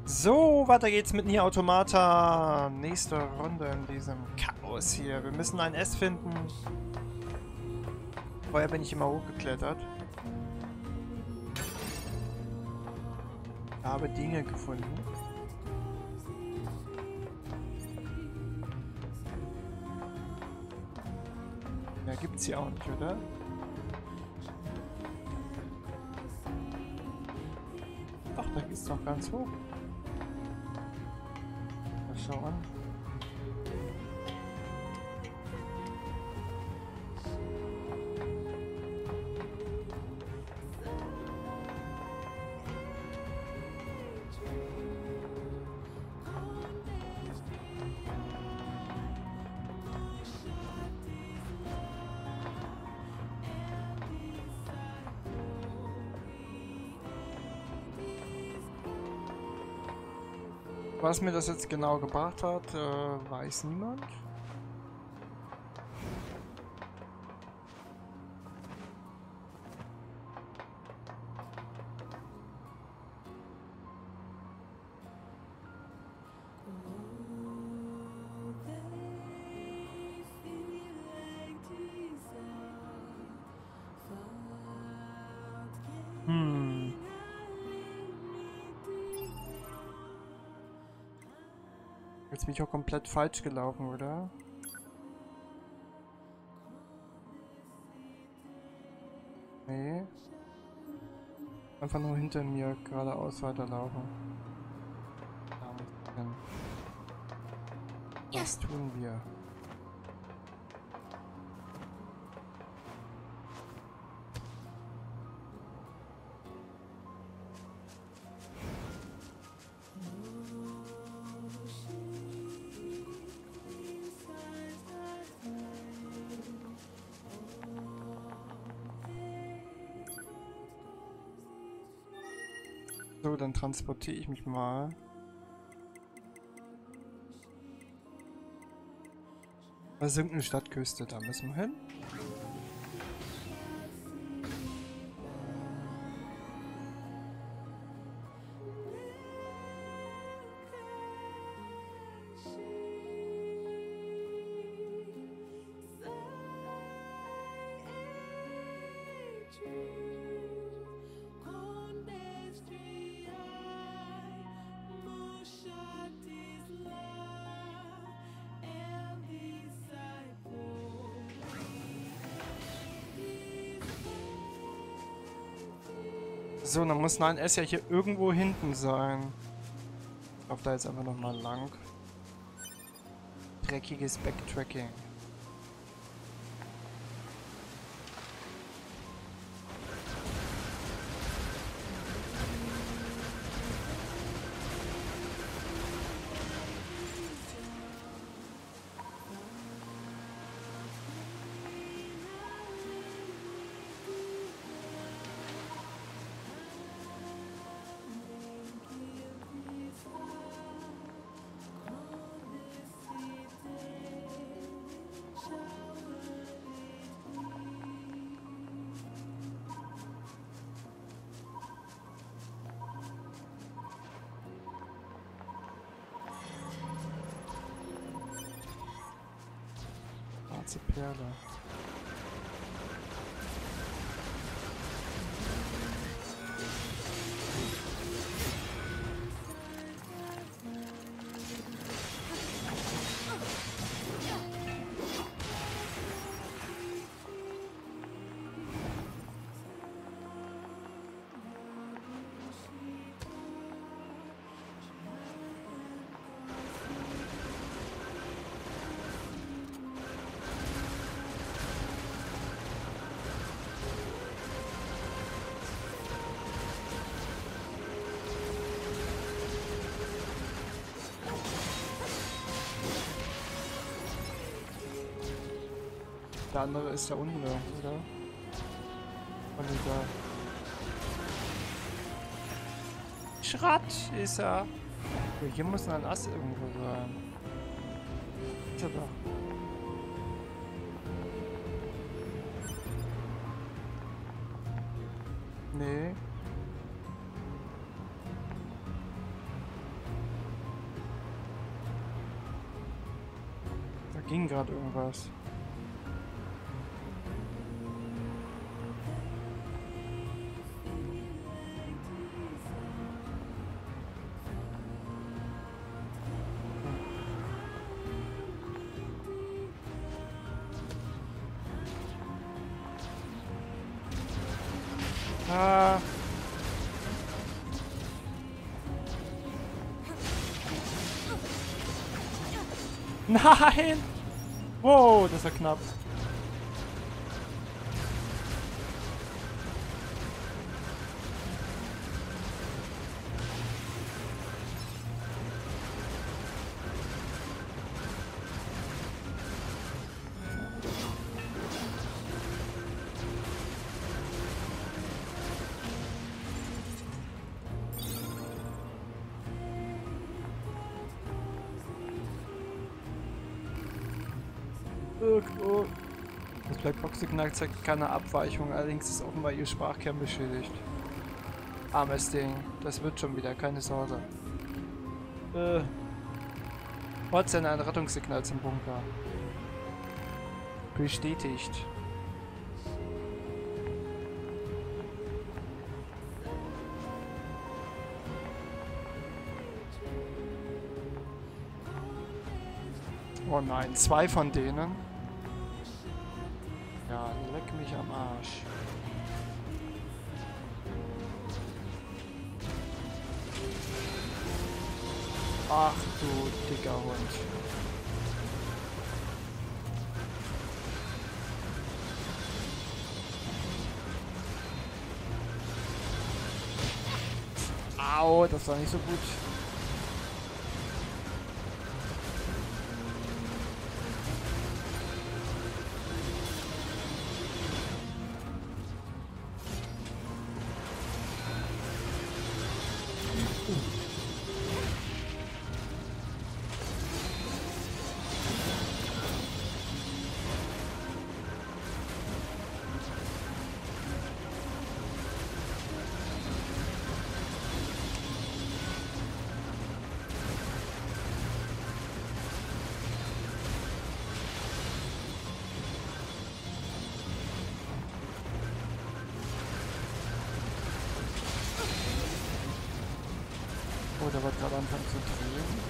So, weiter geht's mit Nier Automata. Nächste Runde in diesem Chaos hier. Wir müssen ein S finden. Vorher bin ich immer hochgeklettert. Habe Dinge gefunden. Ja, gibt's hier auch nicht, oder? Doch, da geht's doch ganz hoch. Mal schauen. Was mir das jetzt genau gebracht hat, weiß niemand. Jetzt bin ich auch komplett falsch gelaufen, oder? Nee. Einfach nur hinter mir geradeaus weiterlaufen. Da muss ich hin. Was tun wir? So, dann transportiere ich mich mal. Das ist irgendeine Stadtküste, da müssen wir hin. So, dann muss 9S ja hier irgendwo hinten sein. Ich laufe da jetzt einfach nochmal lang. Dreckiges Backtracking. Schwarze Perle. Der andere ist da unten, oder? Und da. Schrott ist er. So, hier muss ein Ass irgendwo sein. Ist er doch. Nee. Ging gerade irgendwas. Ah. Nein! Wow, das war knapp. Irgendwo. Das Blackbox-Signal zeigt keine Abweichung, allerdings ist offenbar ihr Sprachkern beschädigt. Armes Ding. Das wird schon wieder, keine Sorge. Ortssender ein Rettungssignal zum Bunker. Bestätigt. Oh nein, 2 von denen. Ja, leck mich am Arsch. Ach du dicker Hund. Au, das war nicht so gut. Oh, der wird gerade anfangen zu drehen.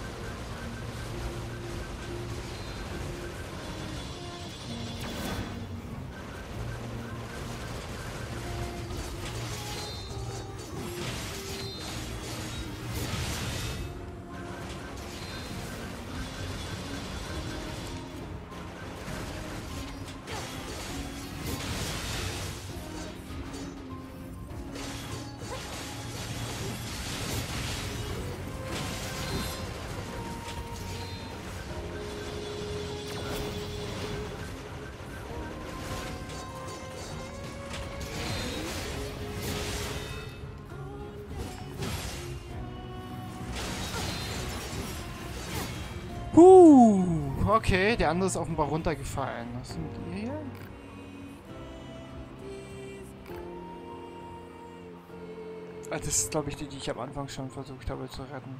Okay, der andere ist offenbar runtergefallen. Was sind die hier? Ah, das ist, glaube ich, die ich am Anfang schon versucht habe zu retten.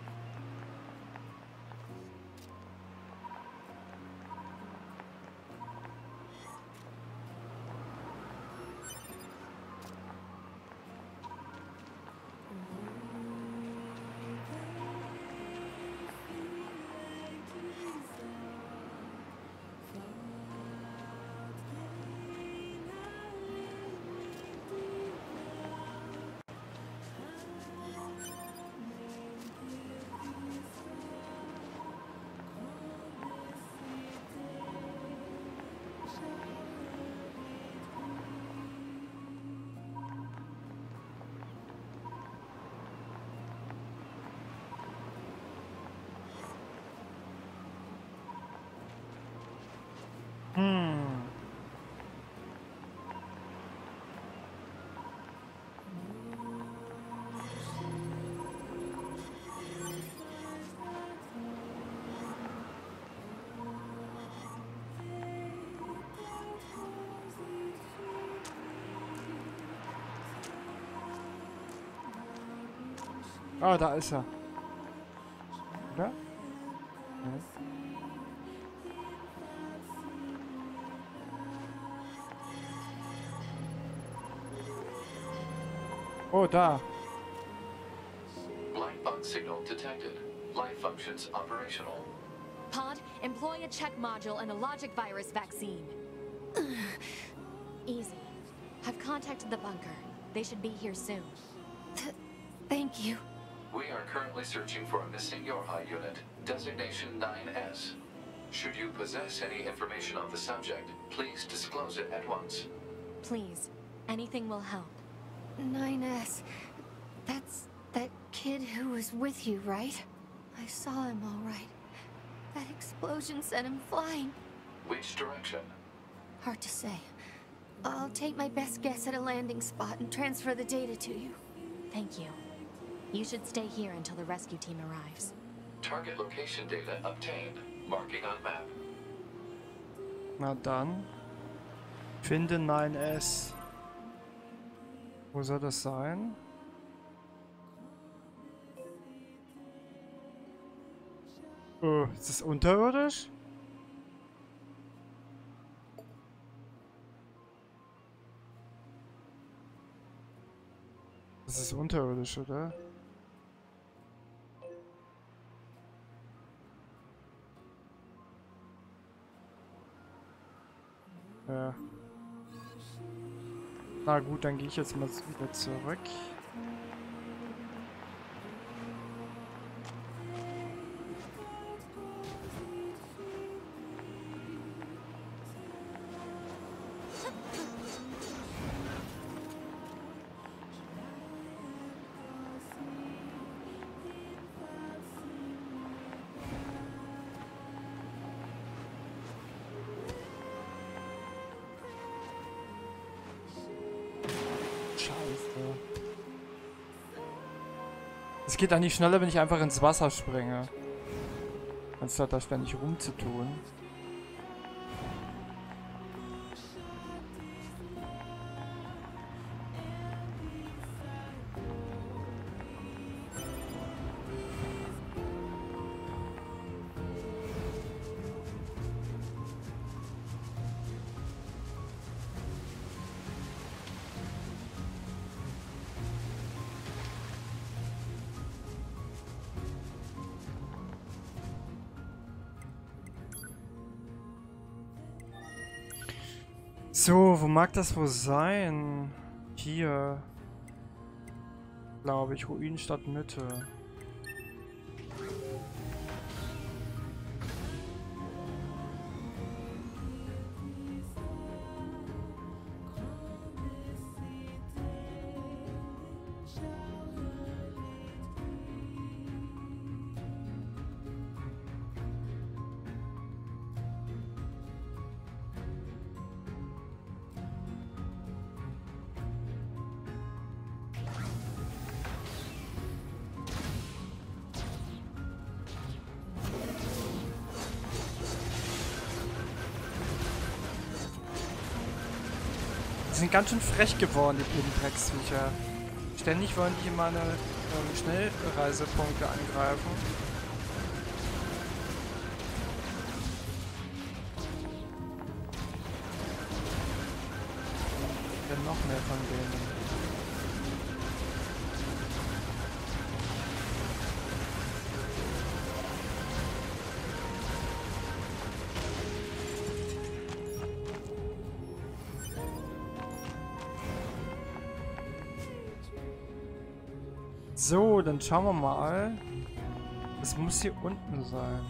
Ah, da ist er. Oder? Ja. Oh, da. Black box signal detected. Life functions operational. Pod, employ a check module and a logic virus vaccine. Easy. I've contacted the bunker. They should be here soon. Thank you. We are currently searching for a missing Yorha unit, designation 9S. Should you possess any information on the subject, please disclose it at once. Please, anything will help. 9S. That's that kid who was with you, right? I saw him all right. That explosion sent him flying. Which direction? Hard to say. I'll take my best guess at a landing spot and transfer the data to you. Thank you. You should stay here until the rescue team arrives. Target location data obtained. Marking on map. Na dann. Finde 9S. Wo soll das sein? Oh, ist das unterirdisch? Das ist unterirdisch, oder? Ja. Na gut, dann gehe ich jetzt mal wieder zurück. Es geht eigentlich schneller, wenn ich einfach ins Wasser springe. Anstatt da ständig rumzutun. So, wo mag das wohl sein? Hier. Glaube ich, Ruinenstadt Mitte. Die sind ganz schön frech geworden, die blöden Drecksviecher. Ständig wollen die meine Schnellreisepunkte angreifen. Dann noch mehr von denen. So, dann schauen wir mal. Es muss hier unten sein.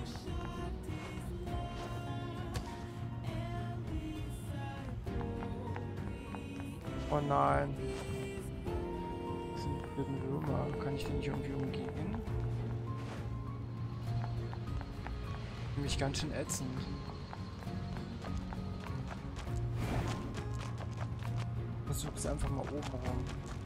Oh nein. Das sind die blöden Würmer. Kann ich die nicht irgendwie umgehen? Nämlich ganz schön ätzend. Versuch es einfach mal oben rum.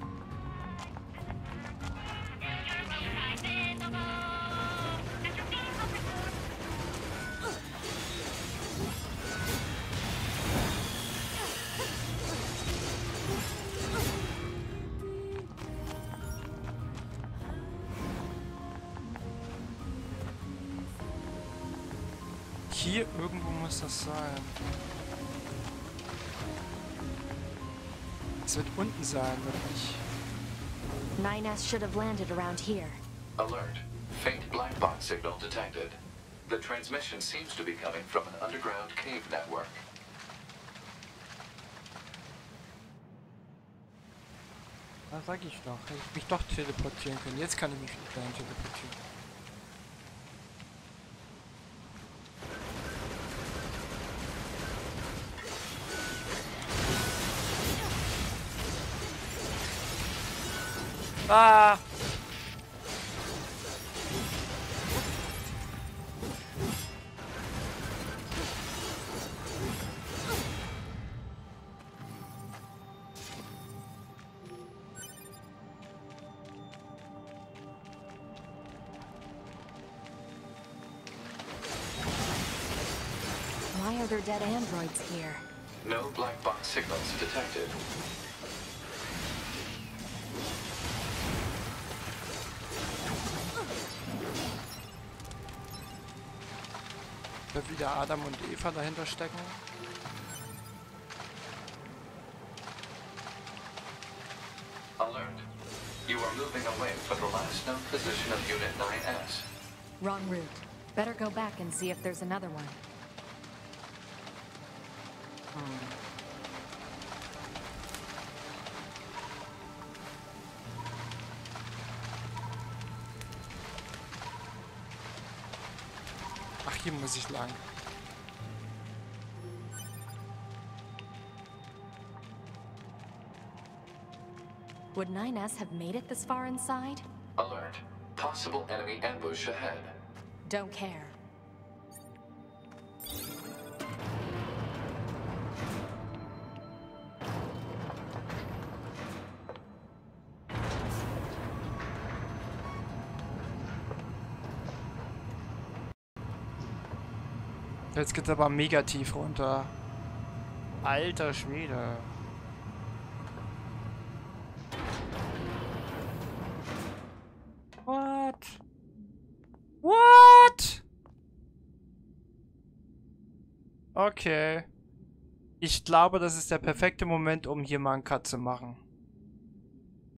Hier irgendwo muss das sein. Es wird unten sein, wirklich. 9S should have landed around here. Alert. Faint black box signal detected. The transmission seems to be coming from an underground cave network. Da sag ich doch. Hätte ich mich doch teleportieren können. Jetzt kann ich mich nicht mehr teleportieren. Ah! Why are there dead androids here? No black box signals detected. Wird wieder Adam und Eva dahinter stecken. Alert. You are moving away from the last known position of Unit 9S. Wrong route. Better go back and see if there's another one. Ach, hier muss ich lang. Would 9S have made it this far inside? Alert. Possible enemy ambush ahead. Don't care. Jetzt geht's aber mega tief runter. Alter Schwede. What? What? Okay. Ich glaube, das ist der perfekte Moment, um hier mal einen Cut zu machen.